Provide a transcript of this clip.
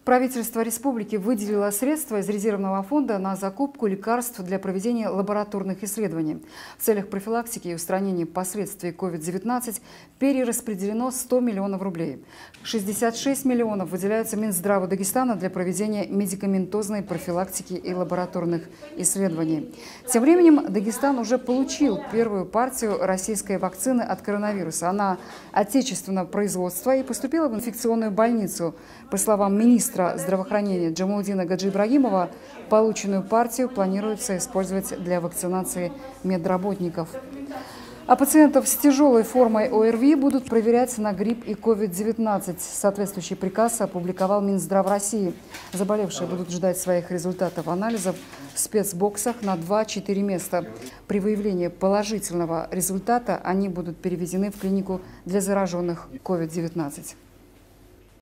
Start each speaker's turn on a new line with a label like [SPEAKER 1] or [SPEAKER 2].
[SPEAKER 1] Правительство республики выделило средства из резервного фонда на закупку лекарств для проведения лабораторных исследований. В целях профилактики и устранения последствий COVID-19 перераспределено 100 миллионов рублей. 66 миллионов выделяются Минздраву Дагестана для проведения медикаментозной профилактики и лабораторных исследований. Тем временем Дагестан уже получил первую партию российской вакцины от коронавируса. Она отечественного производства и поступила в инфекционную больницу. По словам министра здравоохранения Джамалудина Гаджиибрагимова, полученную партию планируется использовать для вакцинации медработников. А пациентов с тяжелой формой ОРВИ будут проверять на грипп и COVID-19. Соответствующий приказ опубликовал Минздрав России. Заболевшие будут ждать своих результатов анализов в спецбоксах на 2-4 места. При выявлении положительного результата они будут переведены в клинику для зараженных COVID-19.